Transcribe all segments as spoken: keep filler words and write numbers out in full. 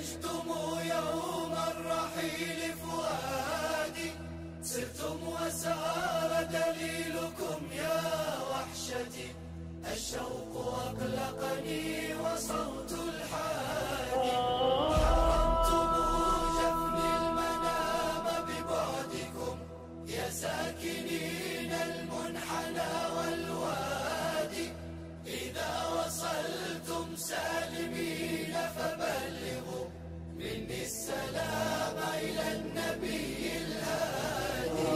هيجتم يوم الرحيل فؤادي، سرتم وسار دليلكم يا وحشتي، الشوق أقلقني وصوت الحادي، حرمتم جفني المنام ببعدكم يا ساكنين المنحنى والوادي، إذا وصلتم سالمين فبلغوا مني السلام إلى النبي الهادي،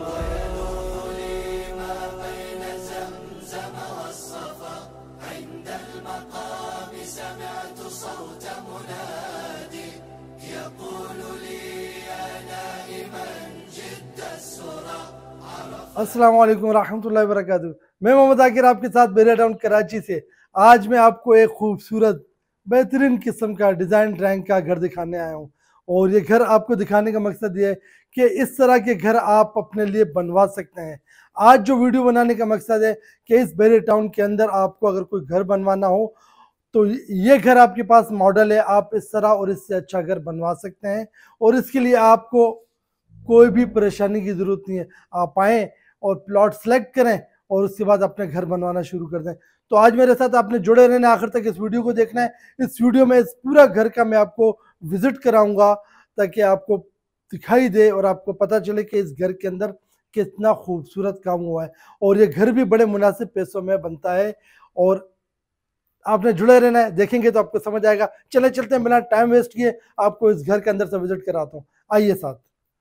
ويلوح لي ما بين زمزم والصفا، عند المقام سمعت صوت منادي، يقول لي يا نائما جد السرى عرفت। अस्सलाम वालेकुम रहमतुल्लाहि व बरकातुहू। मैं मोहम्मद आकिर आपके साथ बहरिया टाउन कराची से। आज मैं आपको एक खूबसूरत बेहतरीन किस्म का डिज़ाइन ड्राइंग का घर दिखाने आया हूँ, और ये घर आपको दिखाने का मकसद ये है कि इस तरह के घर आप अपने लिए बनवा सकते हैं। आज जो वीडियो बनाने का मकसद है कि इस बहरिया टाउन के अंदर आपको अगर कोई घर बनवाना हो तो ये घर आपके पास मॉडल है, आप इस तरह और इससे अच्छा घर बनवा सकते हैं, और इसके लिए आपको कोई भी परेशानी की ज़रूरत नहीं है। आप आएँ और प्लॉट सेलेक्ट करें और उसके बाद अपने घर बनवाना शुरू कर दें। तो आज मेरे साथ आपने जुड़े रहना, आखिर तक इस वीडियो को देखना है। इस वीडियो में इस पूरा घर का मैं आपको विजिट कराऊंगा ताकि आपको दिखाई दे और आपको पता चले कि इस घर के अंदर कितना खूबसूरत काम हुआ है, और ये घर भी बड़े मुनासिब पैसों में बनता है। और आपने जुड़े रहना है, देखेंगे तो आपको समझ आएगा। चले चलते हैं, बिना टाइम वेस्ट किए आपको इस घर के अंदर से विजिट कराता हूँ, आइए साथ।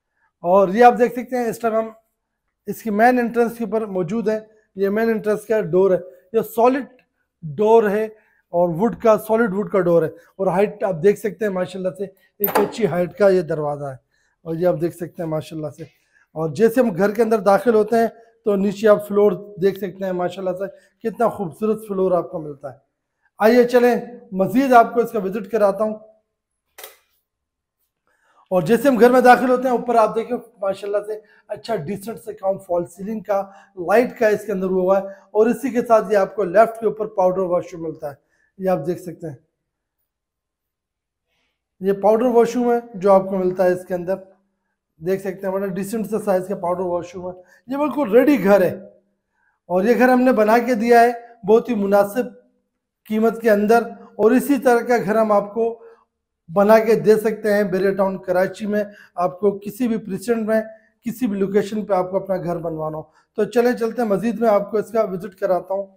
और ये आप देख सकते हैं इस टाइम हम इसकी मेन एंट्रेंस के ऊपर मौजूद है। ये मेन एंट्रेंस का डोर है, ये सॉलिड डोर है और वुड का, सॉलिड वुड का डोर है, और हाइट आप देख सकते हैं माशाल्लाह से एक अच्छी हाइट का ये दरवाज़ा है, और ये आप देख सकते हैं माशाल्लाह से। और जैसे हम घर के अंदर दाखिल होते हैं तो नीचे आप फ्लोर देख सकते हैं माशाल्लाह से, कितना खूबसूरत फ्लोर आपको मिलता है। आइए चलें मज़ीद आपको इसका विजिट कराता हूँ। और जैसे हम घर में दाखिल होते हैं, ऊपर आप देखें माशाल्लाह से अच्छा डिसेंट से काम फॉल सीलिंग का, लाइट का इसके अंदर हुआ है, और इसी के साथ ये आपको लेफ्ट के ऊपर पाउडर वॉशरूम मिलता है। ये आप देख सकते हैं, ये पाउडर वॉशरूम है जो आपको मिलता है इसके अंदर, देख सकते हैं बड़ा डिसेंट से साइज का पाउडर वॉशरूम है। ये बिल्कुल रेडी घर है, और ये घर हमने बना के दिया है बहुत ही मुनासिब कीमत के अंदर, और इसी तरह का घर हम आपको बना के दे सकते हैं बहरिया टाउन कराची में। आपको किसी भी प्रीसेंट में, किसी भी लोकेशन पे आपको अपना घर बनवाना हो तो चले चलते हैं मजीद में आपको इसका विजिट कराता हूँ।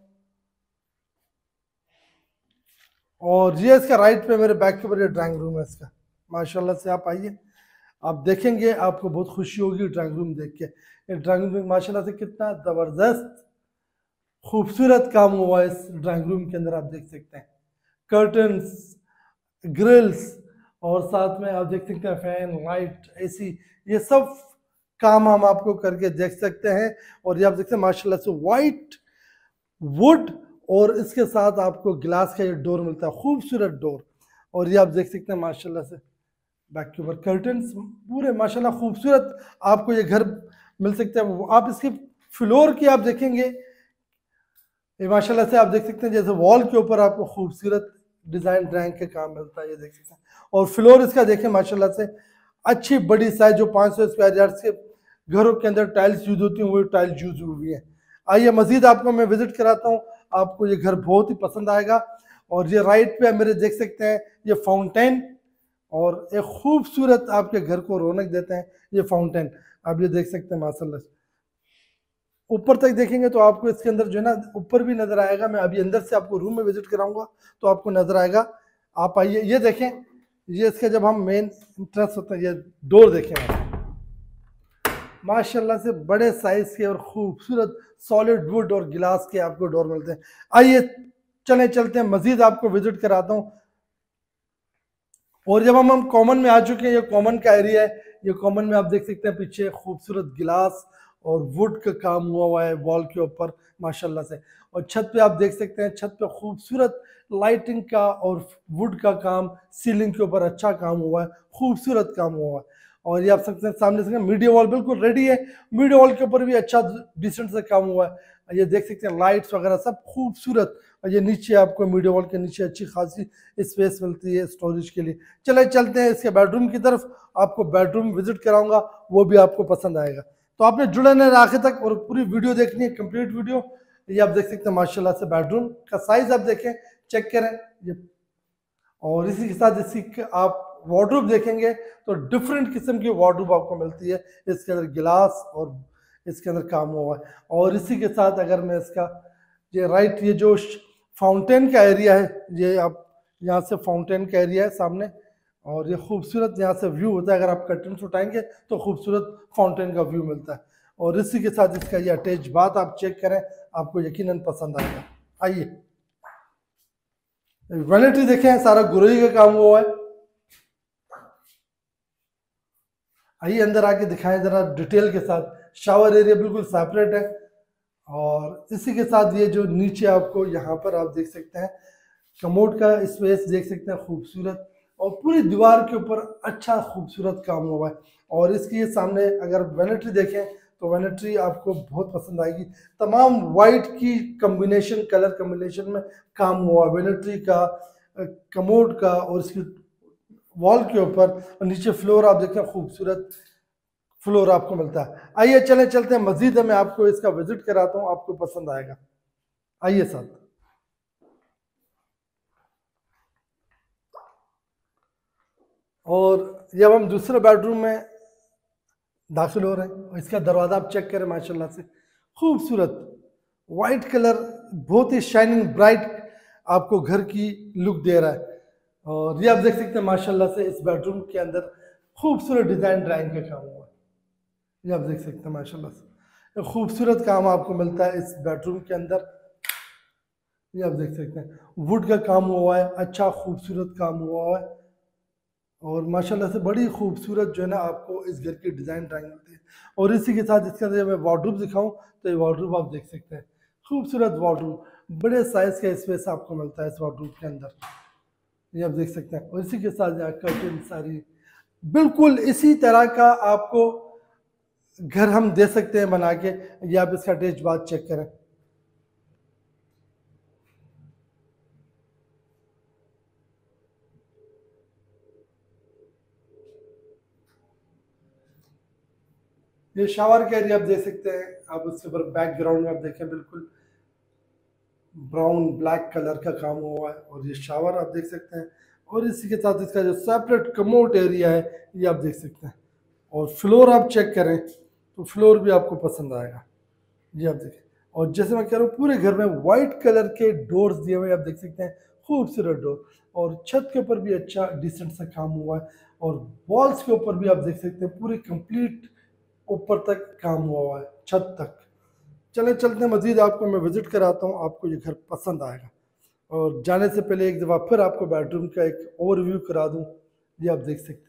और ये इसका राइट पे मेरे बैक के ऊपर ये ड्राइंग रूम है इसका, माशाल्लाह से। आप आइए, आप देखेंगे आपको बहुत खुशी होगी ड्राइंग रूम देख के। ये ड्राइंग रूम माशाल्लाह से कितना ज़बरदस्त खूबसूरत काम हुआ है इस ड्राइंग रूम के अंदर, आप देख सकते हैं कर्टन्स, ग्रिल्स, और साथ में आप देख सकते हैं फैन, लाइट, एसी, ये सब काम हम आपको करके देख सकते हैं। और ये आप देखते हैं माशाल्लाह से वाइट वुड, और इसके साथ आपको ग्लास का ये डोर मिलता है, खूबसूरत डोर। और ये आप देख सकते हैं माशाल्लाह से बैक के ऊपर कर्टन्स पूरे माशाल्लाह खूबसूरत आपको ये घर मिल सकता है। आप इसके फ्लोर की आप देखेंगे, ये माशाल्लाह से आप देख सकते हैं जैसे वॉल के ऊपर आपको खूबसूरत डिज़ाइन ड्राइंग के काम मिलता है, ये देख सकते हैं। और फ्लोर इसका देखें माशाल्लाह से अच्छी बड़ी साइज, जो पाँच सौ स्क्वायर यार्ड्स के घरों के अंदर टाइल्स यूज होती हैं वो टाइल्स यूज हुई है। आइए मजीद आपको मैं विजिट कराता हूँ, आपको ये घर बहुत ही पसंद आएगा। और ये राइट पे मेरे देख सकते हैं ये फाउंटेन, और एक खूबसूरत आपके घर को रौनक देते हैं ये फाउंटेन, आप ये देख सकते हैं माशाल्लाह से। ऊपर तक देखेंगे तो आपको इसके अंदर जो है ना ऊपर भी नजर आएगा। मैं अभी अंदर से आपको रूम में विजिट कराऊंगा तो आपको नजर आएगा। आप आइए, ये देखें, ये इसका जब हम मेन इंट्रेंस होता है, ये डोर देखें माशाल्लाह से बड़े साइज के और खूबसूरत सॉलिड वुड और गिलास के आपको डोर मिलते हैं। आइए चले चलते हैं मजीद आपको विजिट कराता हूँ। और जब हम हम कॉमन में आ चुके हैं, ये कॉमन का एरिया है। ये कॉमन में आप देख सकते हैं पीछे खूबसूरत गिलास और वुड का काम हुआ हुआ है वॉल के ऊपर माशाल्लाह से। और छत पे आप देख सकते हैं, छत पे खूबसूरत लाइटिंग का और वुड का काम, सीलिंग के ऊपर अच्छा काम हुआ है, खूबसूरत काम हुआ है। और ये आप सकते हैं सामने से मीडिया वॉल बिल्कुल रेडी है, मीडिया वॉल के ऊपर भी अच्छा डिसेंट से काम हुआ है। ये देख सकते हैं लाइट्स वगैरह सब खूबसूरत। और ये नीचे आपको मीडिया वॉल के नीचे अच्छी खासी स्पेस मिलती है स्टोरेज के लिए। चले चलते हैं इसके बेडरूम की तरफ, आपको बेडरूम विजिट कराऊंगा, वो भी आपको पसंद आएगा। तो आपने जुड़े रहना आखिर तक और पूरी वीडियो देखनी है, कंप्लीट वीडियो। ये आप देख सकते हैं माशाल्लाह से बेडरूम का साइज आप देखें, चेक करें ये। और इसी के साथ इसी आप वार्डरोब देखेंगे तो डिफरेंट किस्म की वार्डरोब आपको मिलती है। इसके अंदर गिलास और इसके अंदर काम हुआ है। और इसी के साथ अगर मैं इसका ये राइट ये जो फाउंटेन का एरिया है, ये आप यहाँ से फाउंटेन का एरिया है सामने, और ये खूबसूरत यहाँ से व्यू होता है। अगर आप कर्टन्स उठाएंगे तो खूबसूरत फाउंटेन का व्यू मिलता है। और इसी के साथ इसका ये अटैच बाथ आप चेक करें, आपको यकीनन पसंद आएगा। आइए वैनिटी देखें, सारा गुरई का काम हुआ है। आइए अंदर आके दिखाएं जरा डिटेल के साथ। शावर एरिया बिल्कुल सेपरेट है। और इसी के साथ ये जो नीचे आपको यहाँ पर आप देख सकते हैं कमोड का स्पेस देख सकते हैं खूबसूरत, और पूरी दीवार के ऊपर अच्छा खूबसूरत काम हुआ है। और इसकी ये सामने अगर वैनिटी देखें तो वैनिटी आपको बहुत पसंद आएगी। तमाम वाइट की कॉम्बिनेशन, कलर कॉम्बिनेशन में काम हुआ वैनिटी का, कमोड का, और इसकी वॉल के ऊपर। और नीचे फ्लोर आप देखें खूबसूरत फ्लोर आपको मिलता है। आइए चले चलते हैं मजीद, मैं आपको इसका विजिट कराता हूँ, आपको पसंद आएगा। आइए साथ। और जब हम दूसरे बेडरूम में दाखिल हो रहे हैं, और इसका दरवाज़ा आप चेक करें माशाल्लाह से खूबसूरत वाइट कलर, बहुत ही शाइनिंग ब्राइट आपको घर की लुक दे रहा है। और ये आप देख सकते हैं माशाल्लाह से इस बेडरूम के अंदर खूबसूरत डिज़ाइन ड्राइंग का काम हुआ है। ये आप देख सकते हैं माशाल्लाह से खूबसूरत काम आपको मिलता है इस बेडरूम के अंदर। ये आप देख सकते हैं वुड का काम हुआ है, अच्छा खूबसूरत काम हुआ है। और माशाल्लाह से बड़ी खूबसूरत जो है ना आपको इस घर की डिज़ाइन ड्राइंग मिलती है। और इसी के साथ इसके अंदर मैं वार्डरोब दिखाऊं तो ये वार्डरोब आप देख सकते हैं खूबसूरत वार्डरोब, बड़े साइज़ का स्पेस आपको मिलता है इस वार्डरोब के अंदर। ये आप देख सकते हैं। और इसी के साथ यहाँ कर्टन सारी बिल्कुल इसी तरह का आपको घर हम दे सकते हैं बना के। ये आप इसका अटैच बाथ चेक करें। ये शावर का एरिया आप देख सकते हैं। आप उसके ऊपर बैकग्राउंड में आप देखें बिल्कुल ब्राउन ब्लैक कलर का काम हुआ है। और ये शावर आप देख सकते हैं। और इसी के साथ इसका जो सेपरेट कमोड एरिया है ये आप देख सकते हैं। और फ्लोर आप चेक करें तो फ्लोर भी आपको पसंद आएगा। ये आप देखें। और जैसे मैं कह रहा हूँ पूरे घर में वाइट कलर के डोर्स दिए हुए आप देख सकते हैं, खूबसूरत डोर। और छत के ऊपर भी अच्छा डिसेंट सा काम हुआ है। और वॉल्स के ऊपर भी आप देख सकते हैं पूरी कंप्लीट ऊपर तक काम हुआ है, छत तक। चले चलते हैं मजीद, आपको मैं विजिट कराता हूँ, आपको ये घर पसंद आएगा। और जाने से पहले एक दफ़ा फिर आपको बेडरूम का एक ओवरव्यू करा दूँ। ये आप देख सकते हैं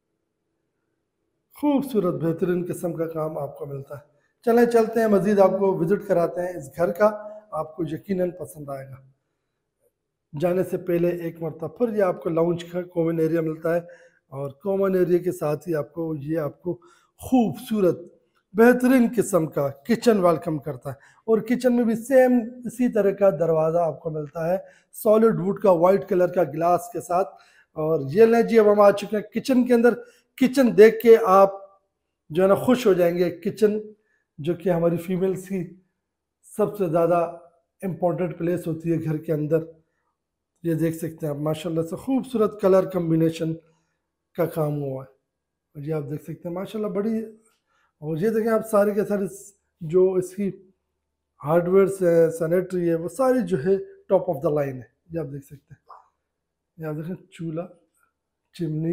खूबसूरत बेहतरीन किस्म का काम आपको मिलता है। चलें चलते हैं मजीद, आपको विजिट कराते हैं इस घर का, आपको यकीनन पसंद आएगा। जाने से पहले एक मरतबा फिर ये आपको लाउंज का कॉमन एरिया मिलता है। और कॉमन एरिया के साथ ही आपको ये आपको खूबसूरत बेहतरीन किस्म का किचन वेलकम करता है। और किचन में भी सेम इसी तरह का दरवाज़ा आपको मिलता है, सॉलिड वुड का वाइट कलर का ग्लास के साथ। और ये लें जी, अब हम आ चुके हैं किचन के अंदर। किचन देख के आप जो है ना खुश हो जाएंगे। किचन जो कि हमारी फीमेल्स की सबसे ज़्यादा इम्पोर्टेंट प्लेस होती है घर के अंदर। ये देख सकते हैं आप माशाल्लाह से खूबसूरत कलर कम्बिनेशन का काम हुआ है। और ये आप देख सकते हैं माशाल्लाह बड़ी। और ये देखें आप सारे के सारे जो इसकी हार्डवेयर है, सैनिटरी है, वो सारी जो है टॉप ऑफ द लाइन है। ये आप देख सकते हैं। ये आप देखें चूल्हा, चिमनी,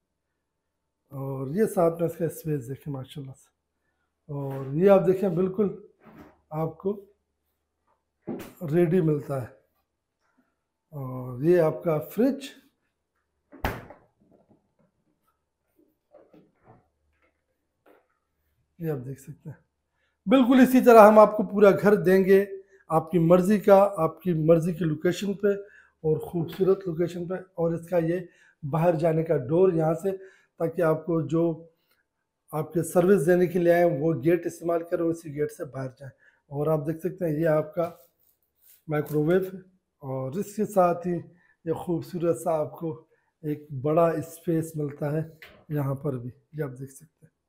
और ये साथ में इसका स्पेस देखें माशाल्लाह से। और ये आप देखें बिल्कुल आपको रेडी मिलता है। और ये आपका फ्रिज, ये आप देख सकते हैं। बिल्कुल इसी तरह हम आपको पूरा घर देंगे आपकी मर्ज़ी का, आपकी मर्ज़ी की लोकेशन पे और ख़ूबसूरत लोकेशन पे। और इसका ये बाहर जाने का डोर यहाँ से, ताकि आपको जो आपके सर्विस देने के लिए आए वो गेट इस्तेमाल करें, उसी गेट से बाहर जाएं। और आप देख सकते हैं ये आपका माइक्रोवेव है, और इसके साथ ही ये खूबसूरत सा आपको एक बड़ा स्पेस मिलता है यहाँ पर भी, ये आप देख सकते हैं।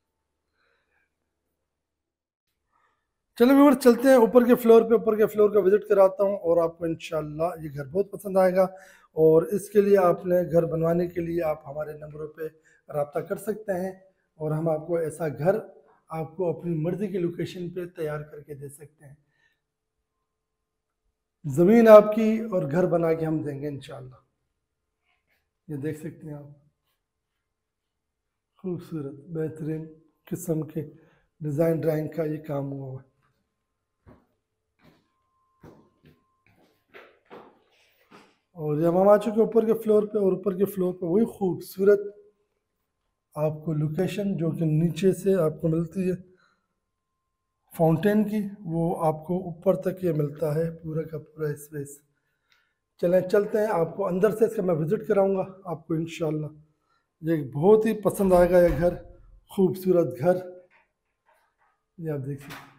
चलो व्यूअर चलते हैं ऊपर के फ्लोर पे, ऊपर के फ्लोर का विजिट कराता हूँ और आपको इंशाल्लाह ये घर बहुत पसंद आएगा। और इसके लिए आपने घर बनवाने के लिए आप हमारे नंबरों पे रब्ता कर सकते हैं और हम आपको ऐसा घर आपको अपनी मर्जी की लोकेशन पे तैयार करके दे सकते हैं। ज़मीन आपकी और घर बना के हम देंगे इंशाल्लाह। ये देख सकते हैं आप, खूबसूरत बेहतरीन किस्म के डिज़ाइन ड्राइंग का ये काम हुआ हुआ है। और जब हम आ चुके ऊपर के फ्लोर पे, और ऊपर के फ्लोर पे वही खूबसूरत आपको लोकेशन जो कि नीचे से आपको मिलती है फाउंटेन की, वो आपको ऊपर तक ये मिलता है पूरा का पूरा स्पेस। चलें चलते हैं, आपको अंदर से इसका मैं विज़िट कराऊंगा आपको इंशाल्लाह। ये बहुत ही पसंद आएगा ये घर, खूबसूरत घर, ये आप देख सकते हैं।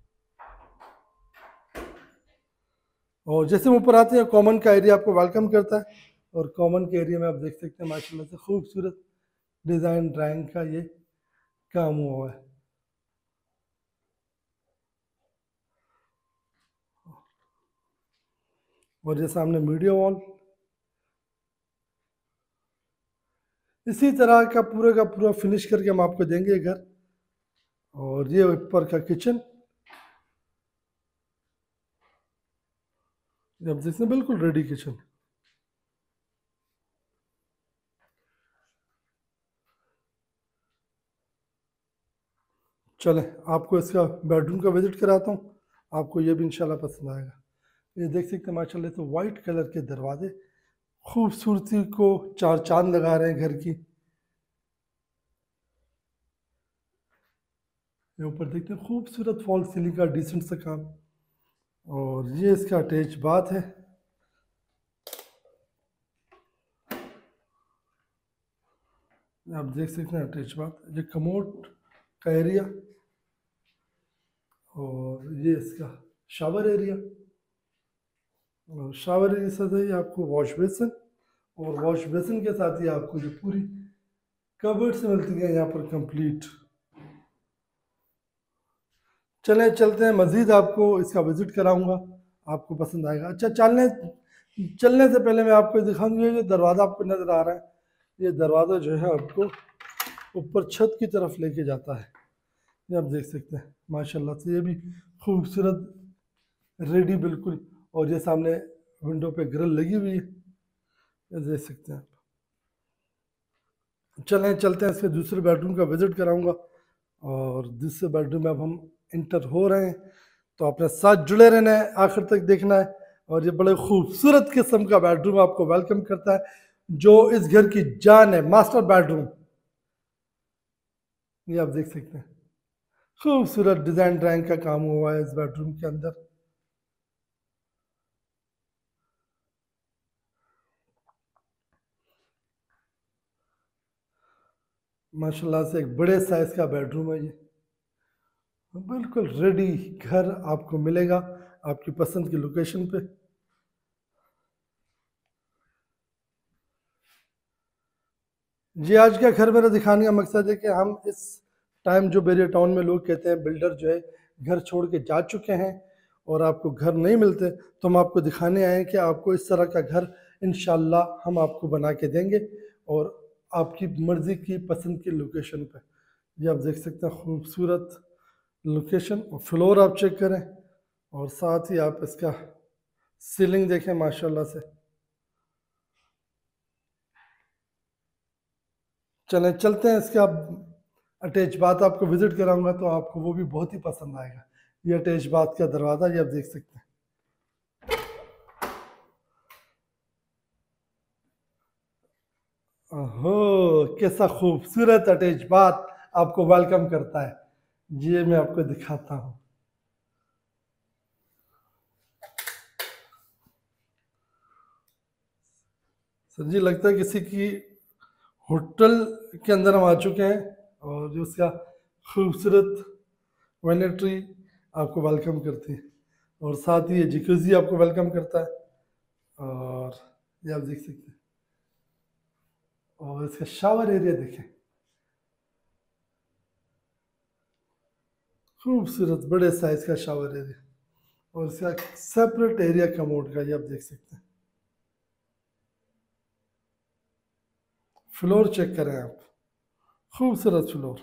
और जैसे हम ऊपर आते हैं कॉमन का एरिया आपको वेलकम करता है, और कॉमन के एरिया में आप देख सकते हैं माशाल्लाह से खूबसूरत डिज़ाइन ड्राइंग का ये काम हुआ है। और ये सामने मीडिया वॉल, इसी तरह का पूरा का पूरा फिनिश करके हम आपको देंगे ये घर। और ये ऊपर का किचन, आप देख सकते हैं बिल्कुल रेडी किचन। चलें आपको इसका बेडरूम का विजिट कराता हूँ, आपको ये भी इंशाल्लाह पसंद आएगा। ये देख सकते हैं माशाल्लाह से वाइट कलर के दरवाजे खूबसूरती को चार चांद लगा रहे हैं घर की। ये ऊपर देखते हैं खूबसूरत फॉल सीलिंग का डिसेंट सा काम। और ये इसका अटैच बाथ है, आप देख सकते हैं अटैच बाथ। ये कमोड का एरिया, और ये इसका शावर एरिया, और शावर एरिया के साथ ही आपको वॉश बेसिन, और वॉश बेसिन के साथ ही आपको जो पूरी कबर्ड से मिलती है यहाँ पर कंप्लीट। चलें चलते हैं, मज़ीद आपको इसका विज़िट कराऊंगा, आपको पसंद आएगा। अच्छा चलने चलने से पहले मैं आपको दिखाऊंगा, ये जो दरवाज़ा आपको नज़र आ रहा है, ये दरवाज़ा जो है आपको ऊपर छत की तरफ लेके जाता है, ये आप देख सकते हैं माशाल्लाह से। ये भी खूबसूरत रेडी बिल्कुल, और ये सामने विंडो पे ग्रिल लगी हुई है, ये देख सकते हैं आप। चलें चलते हैं, इसके दूसरे बेडरूम का विज़िट कराऊंगा। और दूसरे बेडरूम में अब हम इंटर हो रहे हैं, तो अपने साथ जुड़े रहना है, आखिर तक देखना है। और ये बड़े खूबसूरत किस्म का बेडरूम आपको वेलकम करता है, जो इस घर की जान है, मास्टर बेडरूम। ये आप देख सकते हैं खूबसूरत डिजाइन ड्राइंग का काम हुआ है इस बेडरूम के अंदर। माशाल्लाह से एक बड़े साइज का बेडरूम है ये, बिल्कुल रेडी घर आपको मिलेगा आपकी पसंद की लोकेशन पे। जी आज का घर मेरा दिखाने का मकसद है कि हम इस टाइम जो बेरिया टाउन में लोग कहते हैं बिल्डर जो है घर छोड़ के जा चुके हैं और आपको घर नहीं मिलते, तो हम आपको दिखाने आए हैं कि आपको इस तरह का घर इंशाल्लाह हम आपको बना के देंगे, और आपकी मर्ज़ी की पसंद की लोकेशन पे। ये आप देख सकते हैं खूबसूरत लोकेशन, और फ्लोर आप चेक करें, और साथ ही आप इसका सीलिंग देखें माशाल्लाह से। चलें चलते हैं, इसका अटैच बाथ आपको विजिट कराऊंगा, तो आपको वो भी बहुत ही पसंद आएगा। ये अटैच बाथ का दरवाज़ा, ये आप देख सकते हैं। ओहो कैसा खूबसूरत अटैच बाथ आपको वेलकम करता है, ये मैं आपको दिखाता हूँ। सर जी लगता है किसी की होटल के अंदर हम आ चुके हैं, और जो उसका खूबसूरत वैनिट्री आपको वेलकम करती है, और साथ ही ये जिक्यूजी आपको वेलकम करता है। और ये आप देख सकते हैं, और इसका शावर एरिया देखें, खूबसूरत बड़े साइज का शावर एरिया, और इसका सेपरेट एरिया कमोड का, ये आप देख सकते हैं। फ्लोर चेक करें आप, खूबसूरत फ्लोर।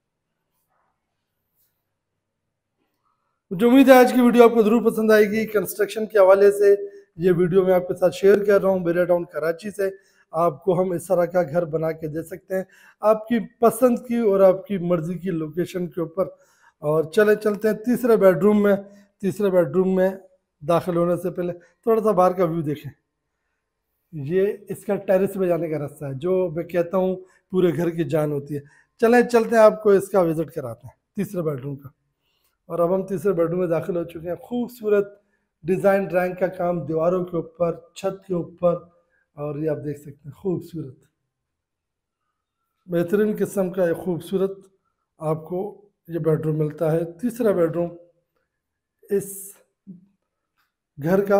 मुझे उम्मीद है आज की वीडियो आपको जरूर पसंद आएगी। कंस्ट्रक्शन के हवाले से ये वीडियो मैं आपके साथ शेयर कर रहा हूँ बहरिया टाउन कराची से। आपको हम इस तरह का घर बना के दे सकते हैं आपकी पसंद की और आपकी मर्जी की लोकेशन के ऊपर। और चले चलते हैं तीसरे बेडरूम में। तीसरे बेडरूम में दाखिल होने से पहले थोड़ा सा बाहर का व्यू देखें। ये इसका टेरेस पे जाने का रास्ता है, जो मैं कहता हूँ पूरे घर की जान होती है। चले चलते हैं, आपको इसका विजिट कराते हैं तीसरे बेडरूम का। और अब हम तीसरे बेडरूम में दाखिल हो चुके हैं। खूबसूरत डिज़ाइन ड्राइंग का काम दीवारों के ऊपर, छत के ऊपर, और ये आप देख सकते हैं खूबसूरत बेहतरीन किस्म का एक खूबसूरत आपको ये बेडरूम मिलता है। तीसरा बेडरूम इस घर का,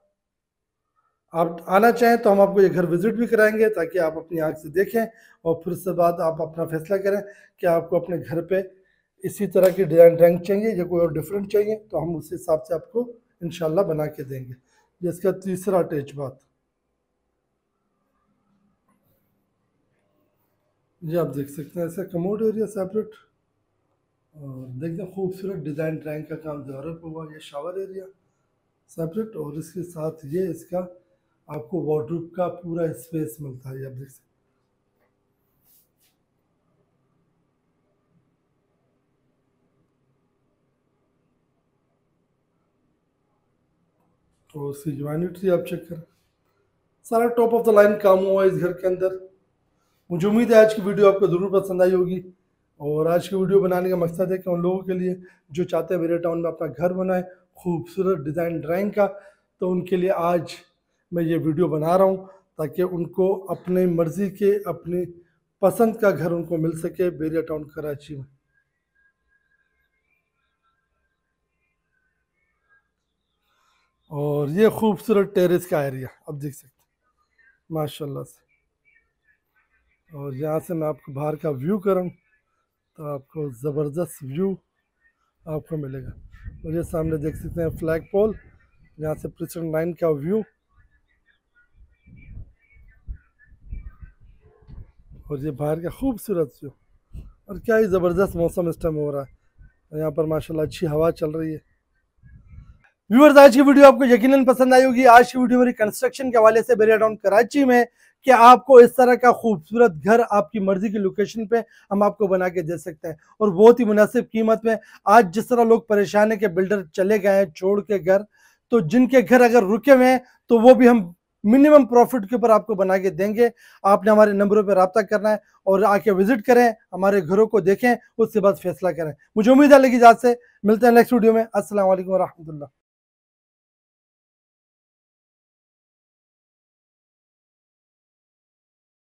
आप आना चाहें तो हम आपको ये घर विजिट भी कराएंगे ताकि आप अपनी आंख से देखें और फिर उसके बाद आप अपना फैसला करें कि आपको अपने घर पे इसी तरह की डिज़ाइन ड्राइंग चाहिए या कोई और डिफरेंट चाहिए, तो हम उस हिसाब से आपको इंशाल्लाह बना के देंगे। जिसका तीसरा अटैच बात, ये आप देख सकते हैं, ऐसा कमोड एरिया सेपरेट, और देखते हैं खूबसूरत डिज़ाइन ड्राइंग का काम दीवारों पर हुआ। ये शावर एरिया सेपरेट, और इसके साथ ये इसका आपको वार्डरोब का पूरा स्पेस मिलता है। ये आप देख सकते हैं, और उसकी ज्वाइनिट्री आप चेक करें, सारा टॉप ऑफ द लाइन काम हुआ है इस घर के अंदर। मुझे उम्मीद है आज की वीडियो आपको ज़रूर पसंद आई होगी। और आज की वीडियो बनाने का मकसद है कि उन लोगों के लिए जो चाहते हैं बहरिया टाउन में अपना घर बनाए खूबसूरत डिज़ाइन ड्राइंग का, तो उनके लिए आज मैं ये वीडियो बना रहा हूँ ताकि उनको अपने मर्ज़ी के, अपनी पसंद का घर उनको मिल सके बहरिया टाउन कराची में। और ये खूबसूरत टेरेस का एरिया आप देख सकते हैं माशाल्लाह से। और यहाँ से मैं आपको बाहर का व्यू करूँ तो आपको ज़बरदस्त व्यू आपको मिलेगा। और ये सामने देख सकते हैं फ्लैग पोल, यहाँ से प्रेसिडेंट लाइन का व्यू, और ये बाहर का खूबसूरत व्यू। और क्या ही ज़बरदस्त मौसम इस टाइम हो रहा है, यहाँ पर माशाल्लाह अच्छी हवा चल रही है। व्यूअर्स, आज की वीडियो आपको यकीनन पसंद आई होगी। आज की वीडियो मेरी कंस्ट्रक्शन के हवाले से बहरिया टाउन कराची में कि आपको इस तरह का खूबसूरत घर आपकी मर्जी की लोकेशन पे हम आपको बना के दे सकते हैं और बहुत ही मुनासिब कीमत में। आज जिस तरह लोग परेशान है कि बिल्डर चले गए हैं छोड़ के घर, तो जिनके घर अगर रुके हुए हैं तो वो भी हम मिनिमम प्रॉफिट के ऊपर आपको बना के देंगे। आपने हमारे नंबरों पर रब्ता करना है और आके विजिट करें, हमारे घरों को देखें, उसके बाद फैसला करें। मुझे उम्मीद है लगी इजाज़त से मिलते हैं नेक्स्ट वीडियो में। अस्सलाम वालेकुम व रहमतुल्लाह।